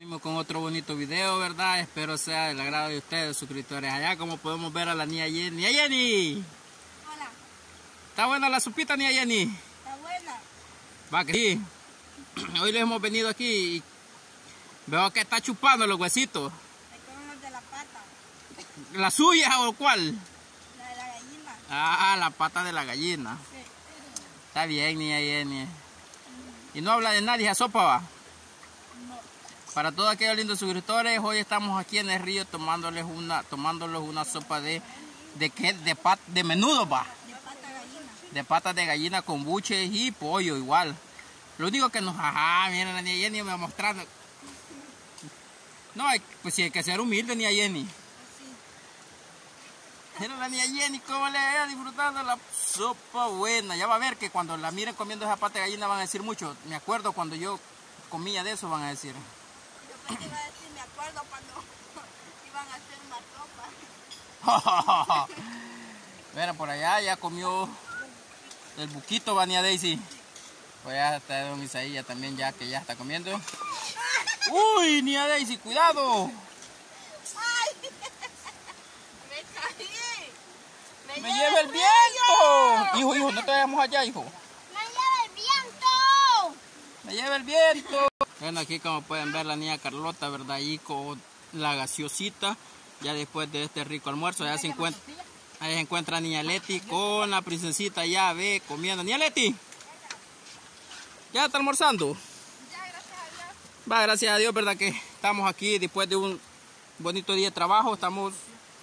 Con otro bonito video, ¿verdad? Espero sea del agrado de ustedes, suscriptores. Allá como podemos ver a la niña Jenny. ¡Niña Jenny! Hola. ¿Está buena la sopita, niña Jenny? Está buena. Va que sí. Hoy les hemos venido aquí y veo que está chupando los huesitos. Me comen los de la pata. ¿La suya o cuál? La de la gallina. Ah, la pata de la gallina. Sí. Está bien, niña Jenny. Y no habla de nadie, esa sopa va. No. Para todos aquellos lindos suscriptores, hoy estamos aquí en el río tomándoles una sopa de menudo va. De pata gallina. De patas de gallina con buches y pollo igual. Lo único que nos... Ajá, miren, la niña Jenny me va mostrando. No, pues sí hay que ser humilde, niña Jenny. Sí. Mira la niña Jenny cómo le va disfrutando la sopa buena. Ya va a ver que cuando la miren comiendo esa pata de gallina van a decir mucho. Me acuerdo cuando yo comía de eso, van a decir. Yo pensé iba a decir, me acuerdo cuando iban a hacer una sopa. Mira, por allá ya comió el buquito, va niña Daisy. Pues ya está don Isaías también ya que ya está comiendo. ¡Uy, niña Daisy, cuidado! ¡Ay! ¡Me caí! ¡Me lleva el viento! Hijo, no te vayamos allá, hijo. ¡Me lleva el viento! ¡Me lleva el viento! Bueno, aquí como pueden ver la niña Carlota, ¿verdad? Ahí con la gaseosita. Ya después de este rico almuerzo, ya se encuentra... Ahí se encuentra niña Leti con la princesita, ya ve, comiendo. ¡Niña Leti! ¿Ya está almorzando? Ya, gracias a Dios. Va, gracias a Dios, ¿verdad? Que estamos aquí después de un bonito día de trabajo. Estamos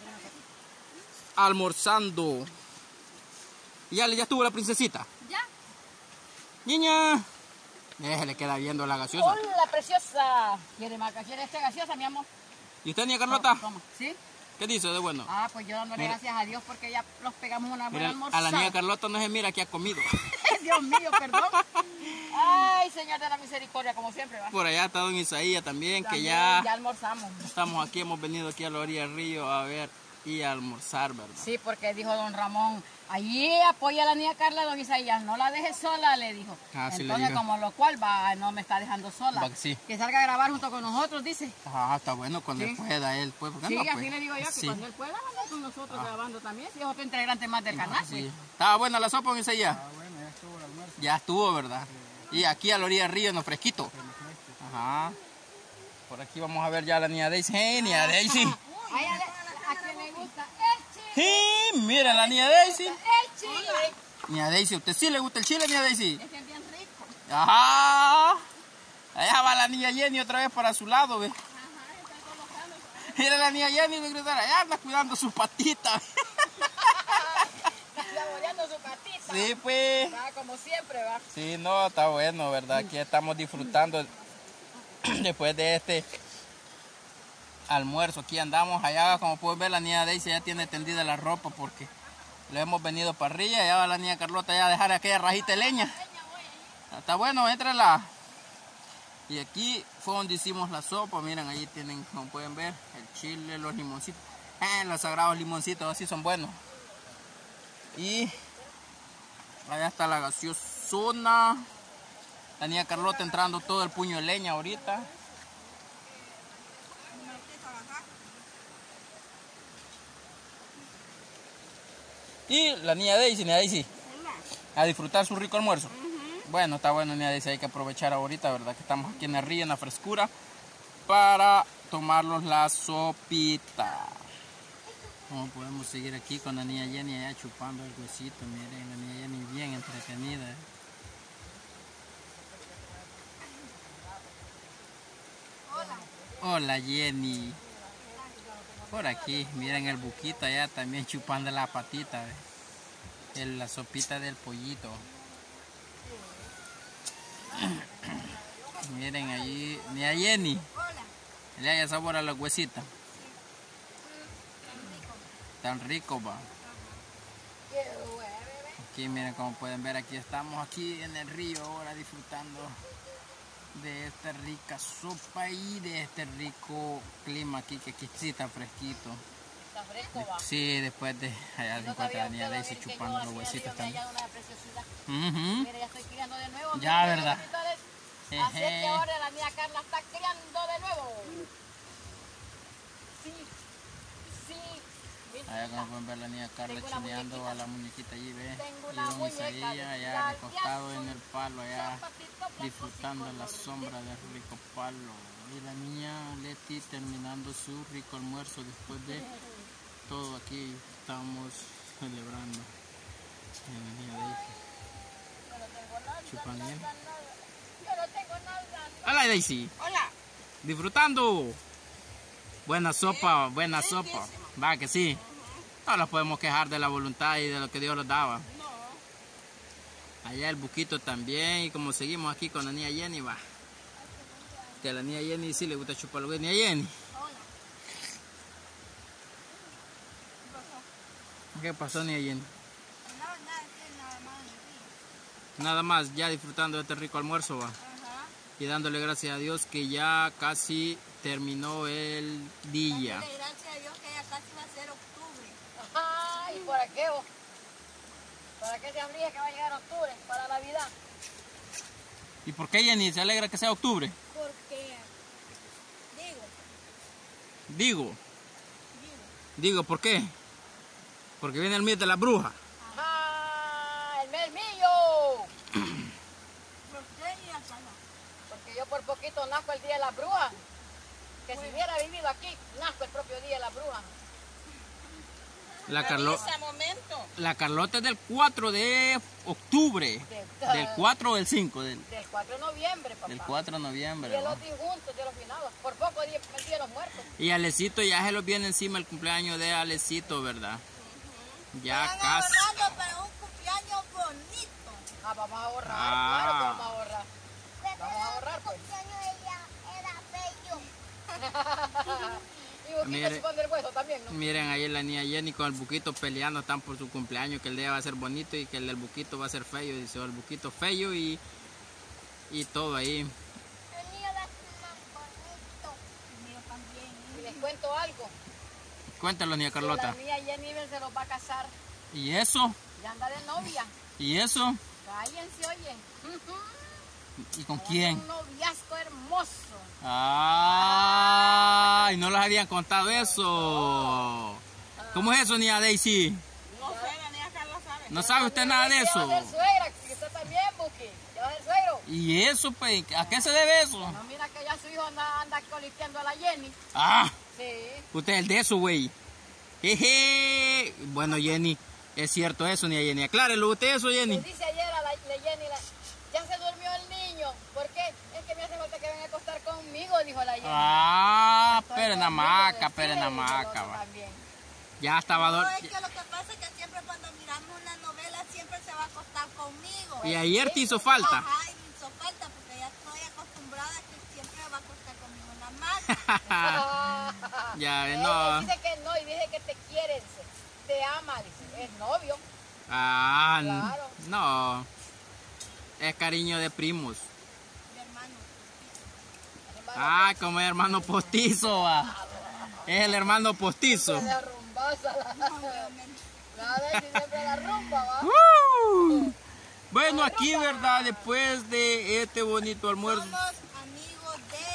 almorzando. ¿Ya estuvo la princesita? Ya. Niña. Se le queda viendo la gaseosa. Hola, preciosa. ¿Quiere maca? ¿Quiere gaseosa, mi amor? ¿Y usted, niña Carlota? Toma. ¿Sí? ¿Qué dice de bueno? Ah, pues yo dándole gracias a Dios porque ya los pegamos una buena Mira, almorzada. a la niña Carlota no se mira que ha comido. Dios mío, perdón. Ay, Señor de la misericordia, como siempre va. Por allá está don Isaías también, que Ya ya almorzamos. estamos aquí, hemos venido aquí a la orilla del río a ver y a almorzar, ¿verdad? Sí, porque dijo don Ramón, allí apoya a la niña Carla, don Isaías, no la dejes sola, le dijo. Ah, sí le Entonces, dijo. como lo cual no me está dejando sola. Va que sí. Que salga a grabar junto con nosotros, dice. Ah, está bueno cuando Sí. pueda él, pues. ¿Por qué Sí, no, así pues? le digo yo, que Sí. cuando él pueda andar con nosotros grabando también, si es otro integrante más del canal. Sí. Pues. ¿Estaba buena la sopa, don Isaías? Bueno, ya estuvo el almuerzo. Ya estuvo, ¿verdad? Y aquí a la orilla del río, en lo fresquito. Ajá. Por aquí vamos a ver ya a la niña Daisy. ¡Hey, niña Daisy! Ay, a quien le gusta el chile. ¡Sí! Mira la niña Daisy. El chile. Niña Daisy, ¿a usted sí le gusta el chile, niña Daisy? Es que es bien rico. Ajá. Allá va la niña Jenny otra vez para su lado, ¿ve? Mira la niña Jenny, allá anda cuidando sus patitas. Saboreando su patita. Sí, pues. Va, como siempre, va. Sí, no, está bueno, ¿verdad? Aquí estamos disfrutando después de este almuerzo. Aquí andamos allá, como pueden ver, la niña Daisy ya tiene tendida la ropa porque le hemos venido para arriba. Ya va la niña Carlota ya a dejar aquella rajita de leña. Está bueno, éntrala. Y aquí fue donde hicimos la sopa. Miren, ahí tienen, como pueden ver, el chile, los limoncitos. Los sagrados limoncitos, así son buenos. Y allá está la gaseosona. La niña Carlota entrando todo el puño de leña ahorita. Y la niña Daisy, a disfrutar su rico almuerzo. Bueno, está bueno, niña Daisy, hay que aprovechar ahorita, ¿verdad? Que estamos aquí en el río, en la frescura, para tomarnos la sopita. Como podemos seguir aquí con la niña Jenny allá chupando el huesito. Miren, la niña Jenny bien entretenida. Hola Jenny. Por aquí, miren el buquito allá también chupando la patita. La sopita del pollito. Miren allí, niña Jenny. Le haya sabor a los huesitos. Tan rico, va. Aquí miren, como pueden ver, aquí estamos aquí en el río ahora disfrutando de esta rica sopa y de este rico clima aquí, que aquí sí está fresquito. Está fresco, va. Sí, después de allá se encuentra la niña Daisy chupando los huesitos también. Ujú. Mira, ya estoy criando de nuevo. Ya, Mira, ¿verdad? Así es que ahora la niña Carla está criando de nuevo. Allá como pueden ver la niña Carla Tengo una chineando muñequita. a la muñequita allí, ve. Tengo Y una don muñeca Isaías de allá la recostado en azul, el palo, allá zapatito blanco disfrutando sin la color sombra de- del rico palo. Y la niña Leti terminando su rico almuerzo después de todo aquí estamos celebrando. Y la niña Daisy Yo no tengo nada, chupando bien. nada. Yo no tengo nada. Hola Daisy, Hola. disfrutando. Buena sopa, buena sopa. riquísima. Va que sí. No nos podemos quejar de la voluntad y de lo que Dios nos daba. No. Allá el buquito también. Y como seguimos aquí con la niña Jenny, va. Que a la niña Jenny sí le gusta chupar la niña Jenny. Hola. ¿Qué pasó, niña Jenny? Nada más en el día. Nada más, ya disfrutando de este rico almuerzo, va. Ajá. Y dándole gracias a Dios que ya casi terminó el día. Dale gracias a Dios que ya casi va a ser octubre. Ay, ¿para qué vos? ¿Para qué se abría que va a llegar octubre? Para Navidad. ¿Y por qué Jenny se alegra que sea octubre? Porque, Digo, ¿por qué? Porque viene el mes de la bruja. ¡Ah! ¡El mes mío! ¿por qué y acá no? Porque yo por poquito nazco el día de la bruja. Que si hubiera vivido aquí, nazco el propio día de la bruja. La momento. Carlota es del 4 de octubre. Del 4 o del 5. Del 4 de noviembre, papá. 4 de noviembre. Y de ¿va? los disjuntos, de los finados. Por poco el día de los muertos. Y Alecito ya se los viene encima el cumpleaños de Alecito, ¿verdad? Ya Están casi. ahorrando para un cumpleaños bonito. Ah, vamos a ahorrar, Ah. claro que vamos a ahorrar. Vamos a ahorrar, pues. Y Boquita Mire. se pone el hueso también, ¿no? Miren ahí la niña Jenny con el buquito peleando, están por su cumpleaños, que el día va a ser bonito y que el del buquito va a ser feo. Dice, el buquito feo y todo ahí. El mío va a ser más bonito. El mío también. Y les cuento algo. Cuéntalo, niña Carlota. La mía Jenny se los va a casar. ¿Y eso? Ya anda de novia. ¿Y eso? Cállense, oye. ¿Y con quién? Un noviazgo hermoso. ¡Ay! No les habían contado eso. ¿Cómo es eso, niña Daisy? No sé, la niña Carla sabe. ¿No sabe usted nada de ¿Qué va a eso? ser suegra? Que usted también, Buki. ¿Qué va a ser suegro? ¿Y eso, pues? ¿A qué se debe eso? No, mira que ya su hijo anda coliqueando a la Jenny. ¡Ah! Sí. Usted es el de eso, güey. Jeje. Bueno, Jenny, es cierto eso, niña Jenny. Aclárelo usted eso, Le Jenny. dice ayer a la Jenny, ya se durmió el niño. ¿Por qué? Es que me hace falta que venga a acostar conmigo, dijo la Jenny. Ah, Estoy pero en dormido, hamaca, decía, pero en dijo el hamaca, otro va. también. Ya estaba No, es dormido. que lo que pasa es que siempre cuando miramos una novela siempre se va a acostar conmigo. Y ayer te hizo falta. Ajá, y me hizo falta porque ya estoy acostumbrada a que siempre va a acostar conmigo en la mano. Ya, Él no. dice que no y dice que te quiere, dice, te ama, dice, es novio. Ah, Claro. no. Es cariño de primos. Mi hermano. Ah, como hermano postizo, va. Es el hermano postizo. La rumbaza, Obviamente. la de siempre la rumba, ¿va? Bueno, aquí, ¿verdad? Después de este bonito almuerzo. Somos amigos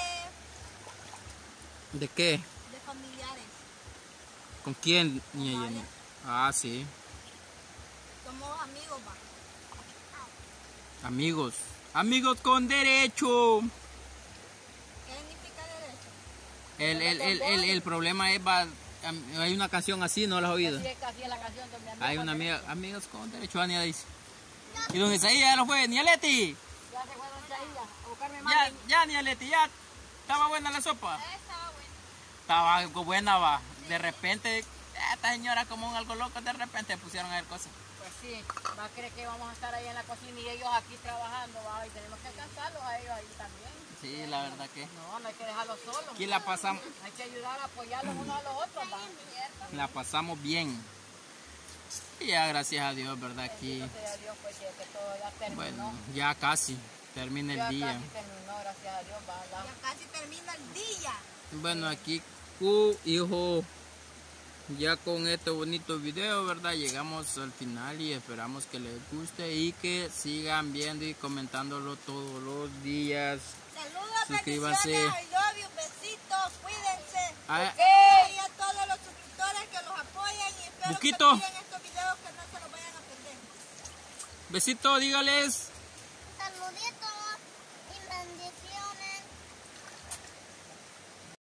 ¿De qué? de familiares. ¿Con quién, niña Jenny? Ah, sí. Somos amigos, va. Amigos. Amigos con derecho. ¿Qué significa derecho? El problema es, va, hay una canción así, ¿no la has oído? Así es la canción de mi amigo. Hay una amiga, amigos con derecho, Ania dice. Y don Isaías ya lo fue, ni Leti. Ya se fue Don Chaía a buscarme más. Ya, ni Leti, ya. ¿Estaba buena la sopa? Estaba bueno. Estaba algo buena, va. De repente, esta señora como un algo loco, de repente pusieron a ver cosas. Pues sí, va a creer que vamos a estar ahí en la cocina y ellos aquí trabajando, va, y tenemos que alcanzarlos a ellos ahí también. Sí, la verdad que. No, no hay que dejarlos solos. Aquí la pasamos, Hay que ayudar a apoyarlos unos a los otros, va. la pasamos bien. Y ya gracias a Dios, ¿verdad? Aquí, Bendito sea Dios, pues que todo ya terminó. bueno, ya casi termina Ya el día. casi terminó, gracias a Dios, va. Ya casi termina el día. Bueno, aquí, hijo, ya con este bonito video, ¿verdad? Llegamos al final y esperamos que les guste y que sigan viendo y comentándolo todos los días. Saludos, Suscríbanse. bendiciones, I love you, besitos, cuídense. Ah, Y a todos los suscriptores que los apoyan y espero Buquito. que miren estos videos que no se los vayan a perder. Besito, dígales.